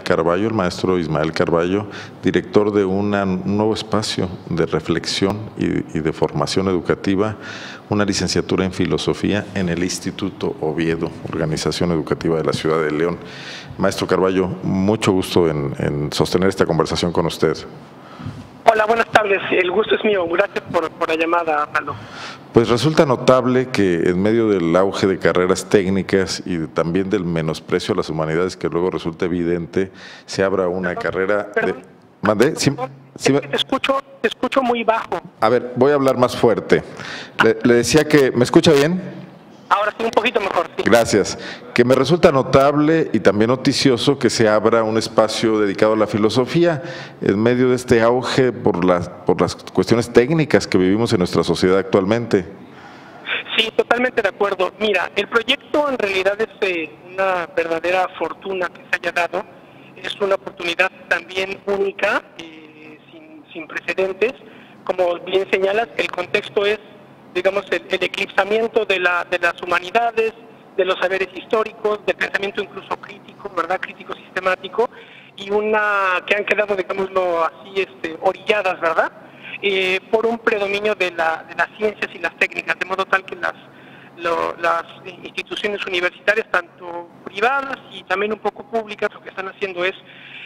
Carballo, el maestro Ismael Carballo, director de un nuevo espacio de reflexión y de formación educativa, una licenciatura en filosofía en el Instituto Oviedo, Organización Educativa de la Ciudad de León. Maestro Carballo, mucho gusto en sostener esta conversación con usted. Hola, buenas tardes. El gusto es mío. Gracias por la llamada, Pablo. Pues resulta notable que en medio del auge de carreras técnicas y también del menosprecio a las humanidades que luego resulta evidente, se abra una carrera de... ¿Mandé? ¿Sí? Te escucho muy bajo. A ver, voy a hablar más fuerte. Le decía que... ¿Me escucha bien? Ahora sí, un poquito mejor. Sí. Gracias. Que me resulta notable y también noticioso que se abra un espacio dedicado a la filosofía en medio de este auge por las cuestiones técnicas que vivimos en nuestra sociedad actualmente. Sí, totalmente de acuerdo. Mira, el proyecto en realidad es una verdadera fortuna que se haya dado. Es una oportunidad también única, sin precedentes. Como bien señalas, el contexto es, digamos, el eclipsamiento de las humanidades, de los saberes históricos, del pensamiento incluso crítico, ¿verdad? Crítico sistemático, y que han quedado, digámoslo así, orilladas, ¿verdad? Por un predominio de las ciencias y las técnicas, de modo tal que las instituciones universitarias, tanto privadas y también un poco públicas, lo que están haciendo es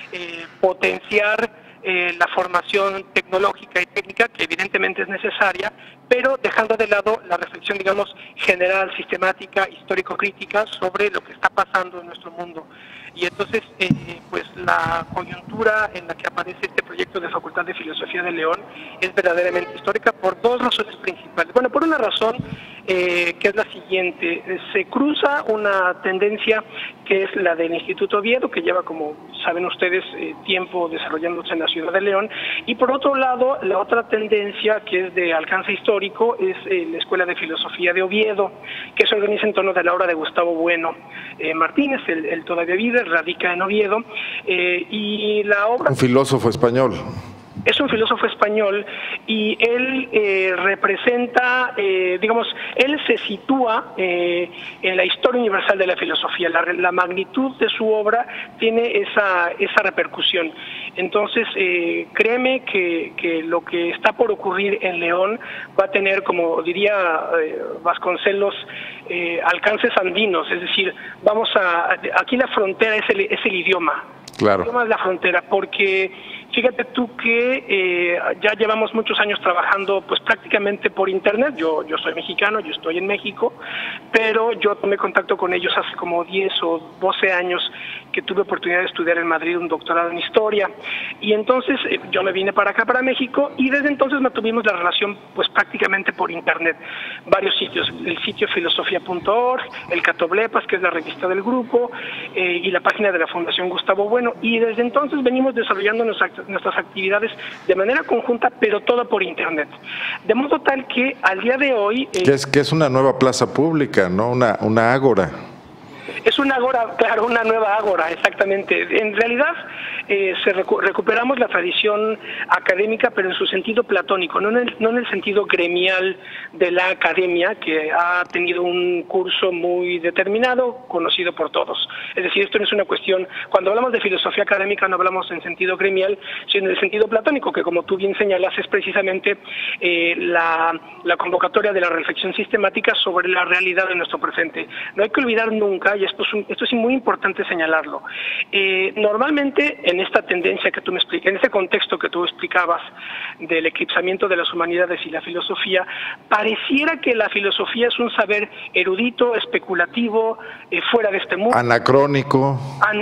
potenciar la formación tecnológica y técnica, que evidentemente es necesaria, pero dejando de lado la reflexión, digamos, general, sistemática, histórico-crítica sobre lo que está pasando en nuestro mundo. Y entonces, pues la coyuntura en la que aparece este proyecto de Facultad de Filosofía de León es verdaderamente histórica por dos razones principales. Bueno, por una razón, que es la siguiente: se cruza una tendencia que es la del Instituto Oviedo, que lleva, como saben ustedes, tiempo desarrollándose en la Ciudad de León, y por otro lado, la otra tendencia que es de alcance histórico es la Escuela de Filosofía de Oviedo, que se organiza en torno de la obra de Gustavo Bueno Martínez, el todavía vive, radica en Oviedo, y la obra... Un filósofo español. Es un filósofo español y él representa, digamos, él se sitúa en la historia universal de la filosofía. La magnitud de su obra tiene esa repercusión. Entonces, créeme que lo que está por ocurrir en León va a tener, como diría Vasconcelos, alcances andinos. Es decir, aquí la frontera es el idioma. Claro. El idioma es la frontera, porque fíjate tú que ya llevamos muchos años trabajando pues prácticamente por internet. Yo soy mexicano, yo estoy en México, pero yo tomé contacto con ellos hace como 10 o 12 años que tuve oportunidad de estudiar en Madrid un doctorado en historia, y entonces yo me vine para acá, para México, y desde entonces mantuvimos la relación pues prácticamente por internet. Varios sitios, el sitio filosofía.org, el Catoblepas, que es la revista del grupo, y la página de la Fundación Gustavo Bueno, y desde entonces venimos desarrollando nuestras actividades de manera conjunta, pero todo por internet. De modo tal que al día de hoy... Que es una nueva plaza pública, ¿no? Una ágora. Es una ágora, claro, una nueva ágora, exactamente. En realidad recuperamos la tradición académica, pero en su sentido platónico, no en el sentido gremial de la academia, que ha tenido un curso muy determinado, conocido por todos. Es decir, esto no es una cuestión, cuando hablamos de filosofía académica no hablamos en sentido gremial, sino en el sentido platónico, que como tú bien señalas es precisamente la convocatoria de la reflexión sistemática sobre la realidad de nuestro presente. No hay que olvidar nunca, y esto es muy importante señalarlo, normalmente en esta tendencia que tú me explicas, en este contexto que tú explicabas del eclipsamiento de las humanidades y la filosofía, pareciera que la filosofía es un saber erudito, especulativo, fuera de este mundo. Anacrónico,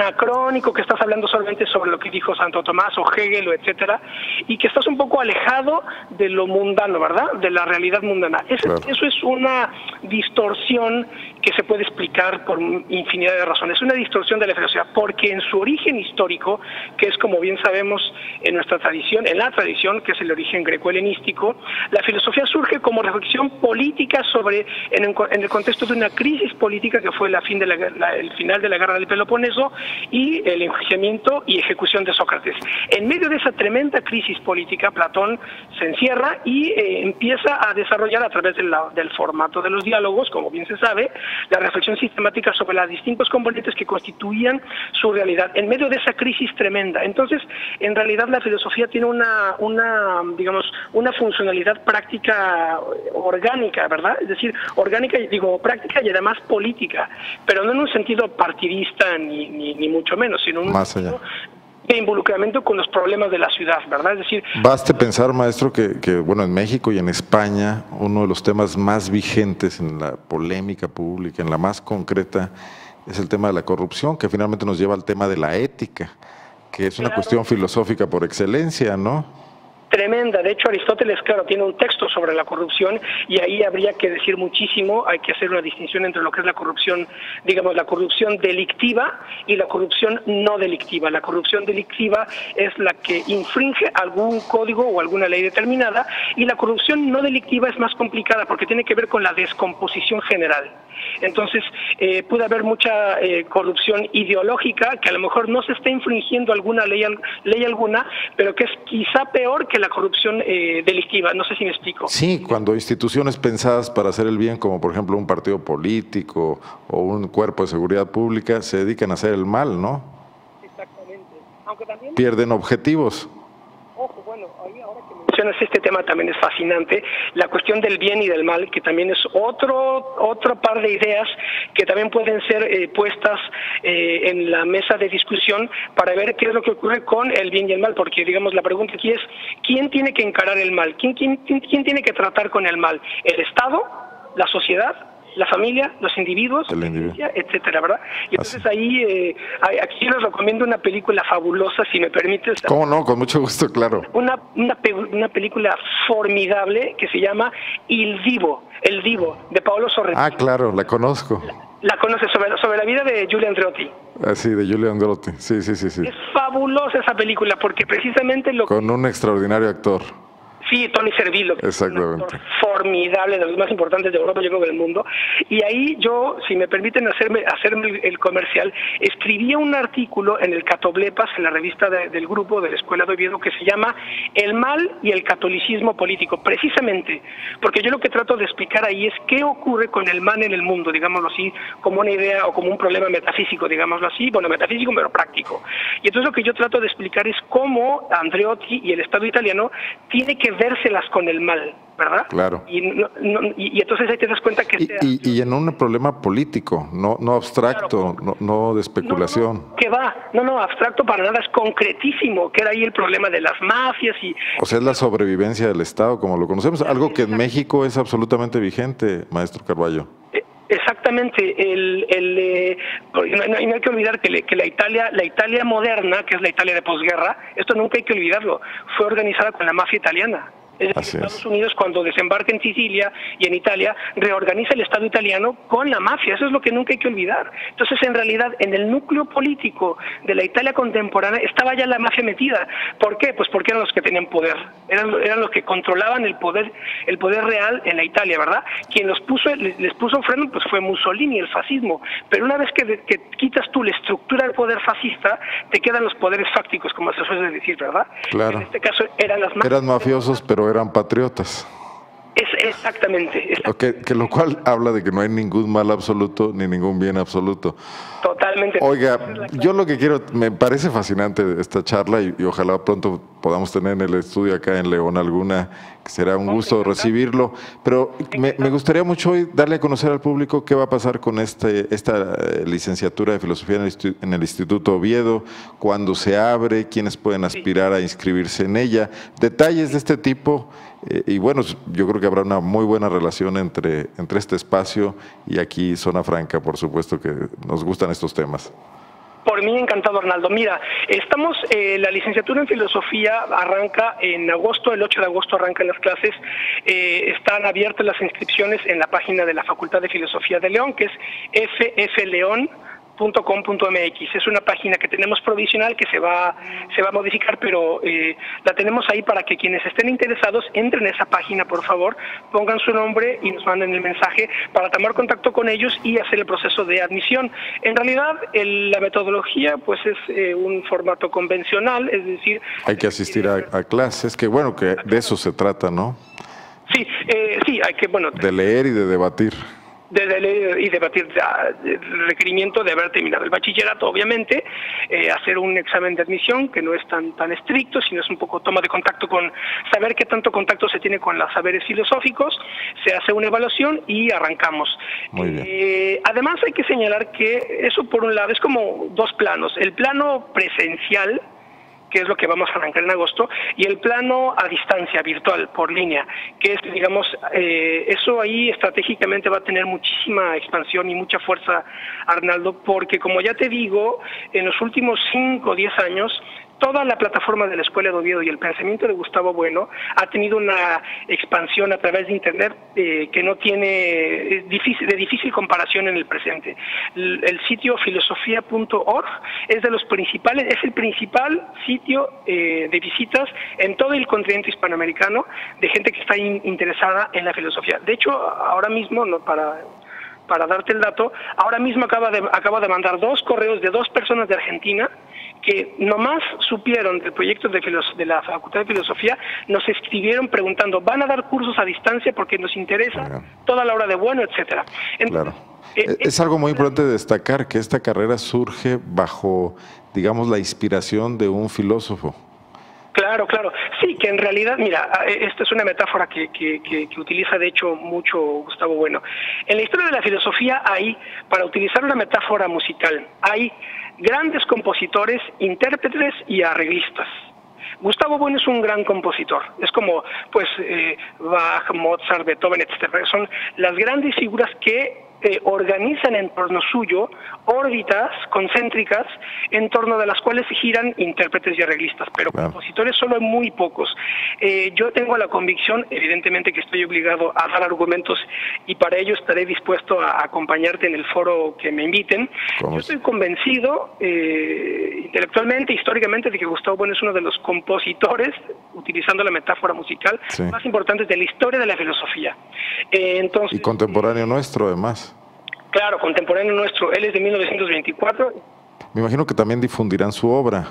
que estás hablando solamente sobre lo que dijo Santo Tomás o Hegel, o etcétera, y que estás un poco alejado de lo mundano, ¿verdad? De la realidad mundana. Eso es una distorsión que se puede explicar por infinidad de razones. Es una distorsión de la filosofía, porque en su origen histórico, que es, como bien sabemos, en nuestra tradición, en la tradición, que es el origen greco-helenístico, la filosofía surge como reflexión política en el contexto de una crisis política que fue el final de la guerra del Peloponeso y el enjuiciamiento y ejecución de Sócrates. En medio de esa tremenda crisis política, Platón se encierra y empieza a desarrollar, a través del formato de los diálogos, como bien se sabe, la reflexión sistemática sobre los distintos componentes que constituían su realidad en medio de esa crisis tremenda. Entonces, en realidad la filosofía tiene digamos, una funcionalidad práctica orgánica, ¿verdad? Es decir, orgánica, digo, práctica y además política, pero no en un sentido partidista ni mucho menos, sino en un más allá sentido de involucramiento con los problemas de la ciudad, ¿verdad? Es decir, baste pensar, maestro, que bueno, en México y en España, uno de los temas más vigentes en la polémica pública, en la más concreta, es el tema de la corrupción, que finalmente nos lleva al tema de la ética, que es una cuestión filosófica por excelencia, ¿no? Tremenda. De hecho, Aristóteles, claro, tiene un texto sobre la corrupción y ahí habría que decir muchísimo. Hay que hacer una distinción entre lo que es la corrupción, digamos, la corrupción delictiva y la corrupción no delictiva. La corrupción delictiva es la que infringe algún código o alguna ley determinada, y la corrupción no delictiva es más complicada porque tiene que ver con la descomposición general. Entonces, puede haber mucha corrupción ideológica que a lo mejor no se está infringiendo alguna ley alguna, pero que es quizá peor que la corrupción delictiva. No sé si me explico. Sí, cuando instituciones pensadas para hacer el bien, como por ejemplo un partido político o un cuerpo de seguridad pública, se dedican a hacer el mal, ¿no? Exactamente. Aunque también pierden objetivos. Ojo, bueno, ahora que mencionas este tema también es fascinante, la cuestión del bien y del mal, que también es otro par de ideas que también pueden ser puestas en la mesa de discusión para ver qué es lo que ocurre con el bien y el mal, porque digamos la pregunta aquí es, ¿quién tiene que encarar el mal? ¿Quién tiene que tratar con el mal? ¿El Estado? ¿La sociedad? La familia, los individuos, etcétera, ¿verdad? Y entonces ahí, aquí les recomiendo una película fabulosa, si me permites. ¿Cómo no? Con mucho gusto, claro. Una película formidable que se llama El Divo, de Paolo Sorrentino. Ah, claro, la conozco. La conoces, sobre la vida de Giulio Andreotti. Ah, sí, de Giulio Andreotti, sí. Es fabulosa esa película porque precisamente con un extraordinario actor. Sí, Tony Servillo, que es un actor formidable, de los más importantes de Europa, yo creo, del mundo. Y ahí yo, si me permiten hacerme el comercial, escribí un artículo en el Catoblepas, en la revista del grupo de la Escuela de Oviedo, que se llama El mal y el catolicismo político, precisamente, porque yo lo que trato de explicar ahí es qué ocurre con el mal en el mundo, digámoslo así, como una idea o como un problema metafísico, digámoslo así, bueno, metafísico pero práctico. Y entonces lo que yo trato de explicar es cómo Andreotti y el Estado italiano tiene que vérselas con el mal, ¿verdad? Claro. Y entonces ahí te das cuenta que... Y en un problema político, no abstracto, claro, no de especulación. ¿Qué va? No, abstracto para nada, es concretísimo, que era ahí el problema de las mafias y... O sea, es la sobrevivencia del Estado, como lo conocemos, algo que en México es absolutamente vigente, maestro Carballo. Exactamente, no hay que olvidar que la Italia moderna, que es la Italia de posguerra, esto nunca hay que olvidarlo, fue organizada con la mafia italiana. Es decir, Estados Unidos, cuando desembarca en Sicilia y en Italia, reorganiza el Estado italiano con la mafia. Eso es lo que nunca hay que olvidar. Entonces, en realidad, en el núcleo político de la Italia contemporánea estaba ya la mafia metida. ¿Por qué? Pues porque eran los que tenían poder. Eran los que controlaban el poder real en la Italia, ¿verdad? Quien les puso freno pues fue Mussolini, el fascismo. Pero una vez que quitas tú la estructura del poder fascista, te quedan los poderes fácticos, como se suele decir, ¿verdad? Claro. En este caso eran las mafias. Eran mafiosos, pero eran patriotas. Exactamente. Okay, que lo cual habla de que no hay ningún mal absoluto ni ningún bien absoluto. Totalmente. Oiga, yo lo que quiero, me parece fascinante esta charla y ojalá pronto podamos tener en el estudio acá en León alguna, que será un gusto recibirlo, pero me gustaría mucho hoy darle a conocer al público qué va a pasar con esta licenciatura de Filosofía en el Instituto Oviedo, cuándo se abre, quiénes pueden aspirar a inscribirse en ella, detalles de este tipo. Y bueno, yo creo que habrá una muy buena relación entre este espacio y aquí Zona Franca, por supuesto que nos gustan estos temas. Por mí encantado, Arnaldo. Mira, la licenciatura en Filosofía arranca en agosto, el 8 de agosto arrancan las clases, están abiertas las inscripciones en la página de la Facultad de Filosofía de León, que es ffleon.com.mx. Es una página que tenemos provisional que se va a modificar, pero la tenemos ahí para que quienes estén interesados entren a esa página, por favor, pongan su nombre y nos manden el mensaje para tomar contacto con ellos y hacer el proceso de admisión. En realidad, la metodología pues es un formato convencional, es decir... Hay que asistir a clases, que bueno, que de eso se trata, ¿no? Sí, hay que, bueno... De leer y de debatir. de leer y debatir el requerimiento de haber terminado el bachillerato, obviamente, hacer un examen de admisión que no es tan estricto, sino es un poco toma de contacto con saber qué tanto contacto se tiene con los saberes filosóficos, se hace una evaluación y arrancamos. Muy bien. Además hay que señalar que eso por un lado es como dos planos, el plano presencial, que es lo que vamos a arrancar en agosto, y el plano a distancia, virtual, por línea, que es, digamos, eso ahí estratégicamente va a tener muchísima expansión y mucha fuerza, Arnaldo, porque como ya te digo, en los últimos 5 o 10 años, toda la plataforma de la Escuela de Oviedo y el pensamiento de Gustavo Bueno ha tenido una expansión a través de Internet que no tiene, de difícil comparación en el presente. El sitio filosofía.org es de los principales, es el principal sitio de visitas en todo el continente hispanoamericano de gente que está interesada en la filosofía. De hecho, ahora mismo, no, para darte el dato, ahora mismo acabo de mandar 2 correos de 2 personas de Argentina que nomás supieron del proyecto de la Facultad de Filosofía, nos escribieron preguntando, ¿van a dar cursos a distancia porque nos interesa toda la obra de Bueno, etcétera? Claro. Es algo muy importante destacar que esta carrera surge bajo, digamos, la inspiración de un filósofo. Claro, claro. Sí, que en realidad, mira, esta es una metáfora que utiliza de hecho mucho Gustavo Bueno. En la historia de la filosofía hay, para utilizar una metáfora musical, hay grandes compositores, intérpretes y arreglistas. Gustavo Bueno es un gran compositor, es como pues Bach, Mozart, Beethoven, etc. Son las grandes figuras que organizan en torno suyo órbitas concéntricas en torno de las cuales giran intérpretes y arreglistas, pero compositores solo hay muy pocos. Yo tengo la convicción, evidentemente que estoy obligado a dar argumentos y para ello estaré dispuesto a acompañarte en el foro que me inviten. Yo estoy convencido intelectualmente, históricamente, de que Gustavo Bueno es uno de los compositores, utilizando la metáfora musical, más importantes de la historia de la filosofía. Entonces, y contemporáneo nuestro, además. Claro, contemporáneo nuestro. Él es de 1924. Me imagino que también difundirán su obra.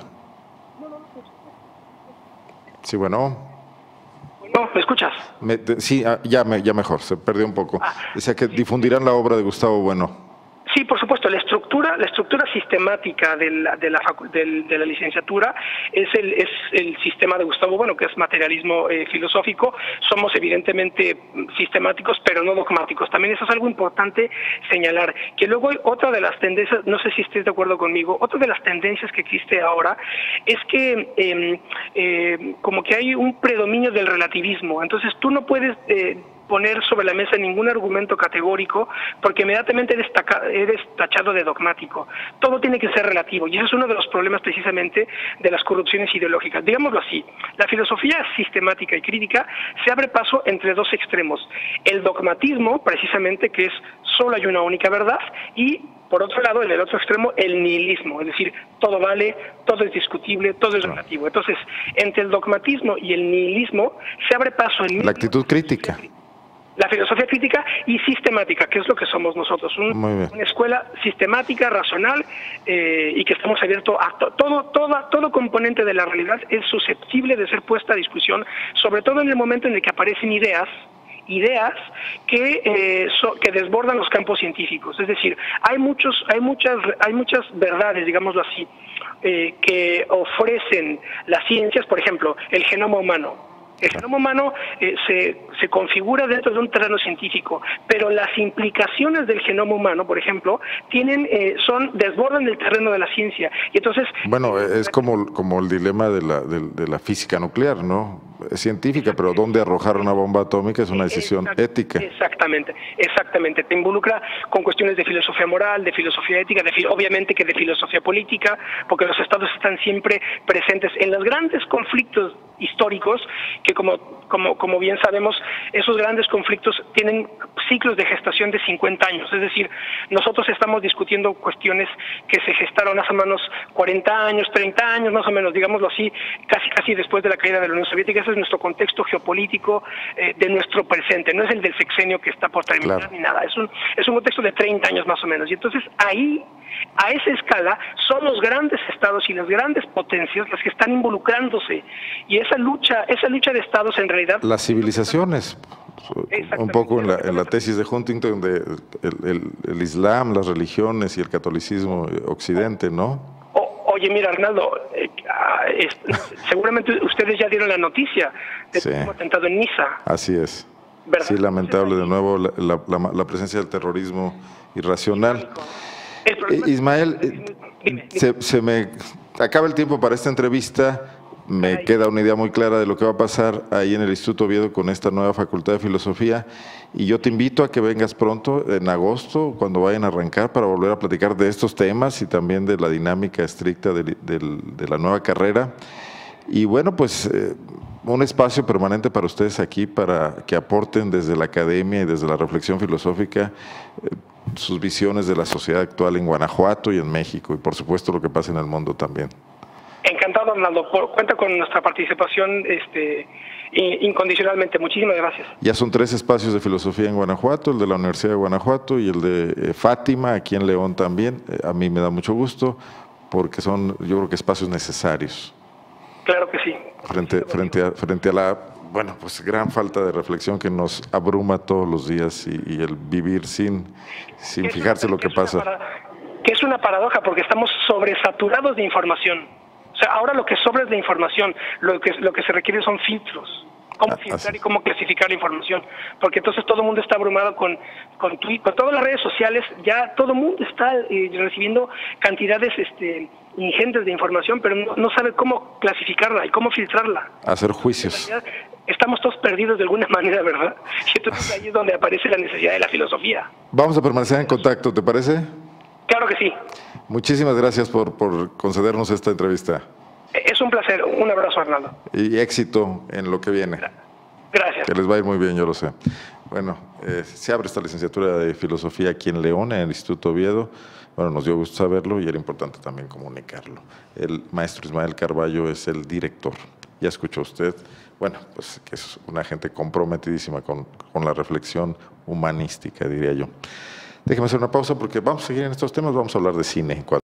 Sí, bueno. No, ¿me escuchas? Sí, ya mejor, se perdió un poco. Decía que difundirán la obra de Gustavo Bueno. Sí, por supuesto. La estructura sistemática de la licenciatura es el sistema de Gustavo Bueno, que es materialismo filosófico. Somos evidentemente sistemáticos, pero no dogmáticos. También eso es algo importante señalar. Que luego hay otra de las tendencias, no sé si estés de acuerdo conmigo, otra de las tendencias que existe ahora es que como que hay un predominio del relativismo. Entonces tú no puedes poner sobre la mesa ningún argumento categórico porque inmediatamente eres tachado de dogmático. Todo tiene que ser relativo y ese es uno de los problemas precisamente de las corrupciones ideológicas. Digámoslo así, la filosofía sistemática y crítica se abre paso entre 2 extremos. El dogmatismo, precisamente, que es solo hay una única verdad, y por otro lado, en el otro extremo, el nihilismo, es decir, todo vale, todo es discutible, todo es relativo. Entonces, entre el dogmatismo y el nihilismo se abre paso en la actitud crítica. La filosofía crítica y sistemática, que es lo que somos nosotros, una escuela sistemática, racional, y que estamos abiertos a todo componente de la realidad es susceptible de ser puesta a discusión, sobre todo en el momento en el que aparecen ideas que desbordan los campos científicos. Es decir, hay muchas verdades, digámoslo así, que ofrecen las ciencias, por ejemplo, el genoma humano. El genoma humano se configura dentro de un terreno científico, pero las implicaciones del genoma humano, por ejemplo, desbordan el terreno de la ciencia. Y entonces, bueno, es como el dilema de la física nuclear, ¿no? Es científica, pero ¿dónde arrojar una bomba atómica es una decisión ética? Exactamente. Te involucra con cuestiones de filosofía moral, de filosofía ética, obviamente que de filosofía política, porque los estados están siempre presentes en los grandes conflictos históricos, que como bien sabemos, esos grandes conflictos tienen ciclos de gestación de 50 años, es decir, nosotros estamos discutiendo cuestiones que se gestaron hace menos 40 años, 30 años, más o menos, digámoslo así, casi después de la caída de la Unión Soviética. Ese es nuestro contexto geopolítico de nuestro presente, no es el del sexenio que está por terminar, ni nada, es un contexto de 30 años más o menos, y entonces ahí, a esa escala, son los grandes estados y las grandes potencias las que están involucrándose, y es esa lucha de estados en realidad... Las civilizaciones, un poco en la tesis de Huntington de el Islam, las religiones y el catolicismo occidente, ¿no? Oye, mira, Arnaldo, seguramente ustedes ya dieron la noticia del último atentado en Niza. Así es. ¿Verdad? Sí, lamentable de nuevo la presencia del terrorismo irracional. Ismael, se me acaba el tiempo para esta entrevista. Me queda una idea muy clara de lo que va a pasar ahí en el Instituto Oviedo con esta nueva Facultad de Filosofía, y yo te invito a que vengas pronto, en agosto, cuando vayan a arrancar, para volver a platicar de estos temas y también de la dinámica estricta de la nueva carrera. Y bueno, pues un espacio permanente para ustedes aquí, para que aporten desde la academia y desde la reflexión filosófica sus visiones de la sociedad actual en Guanajuato y en México, y por supuesto lo que pasa en el mundo también. Encantado, Arnaldo. Cuenta con nuestra participación incondicionalmente. Muchísimas gracias. Ya son 3 espacios de filosofía en Guanajuato, el de la Universidad de Guanajuato y el de Fátima, aquí en León también. A mí me da mucho gusto porque son, yo creo que espacios necesarios. Claro que sí. Frente a la, bueno, pues gran falta de reflexión que nos abruma todos los días y el vivir sin fijarse lo que pasa. Que es una paradoja porque estamos sobresaturados de información. O sea, ahora lo que sobra es la información, lo que se requiere son filtros, cómo filtrar y cómo clasificar la información, porque entonces todo el mundo está abrumado con Twitter, con todas las redes sociales, ya todo el mundo está recibiendo cantidades ingentes de información, pero no sabe cómo clasificarla y cómo filtrarla. Hacer juicios. Estamos todos perdidos de alguna manera, ¿verdad? Y entonces ahí es donde aparece la necesidad de la filosofía. Vamos a permanecer en contacto, ¿te parece? Claro que sí. Muchísimas gracias por concedernos esta entrevista. Es un placer. Un abrazo, Arnaldo. Y éxito en lo que viene. Gracias. Que les va a ir muy bien, yo lo sé. Bueno, se abre esta licenciatura de Filosofía aquí en León, en el Instituto Oviedo. Bueno, nos dio gusto saberlo y era importante también comunicarlo. El maestro Ismael Carballo es el director. Ya escuchó usted, bueno, pues que es una gente comprometidísima con la reflexión humanística, diría yo. Déjeme hacer una pausa porque vamos a seguir en estos temas, vamos a hablar de cine.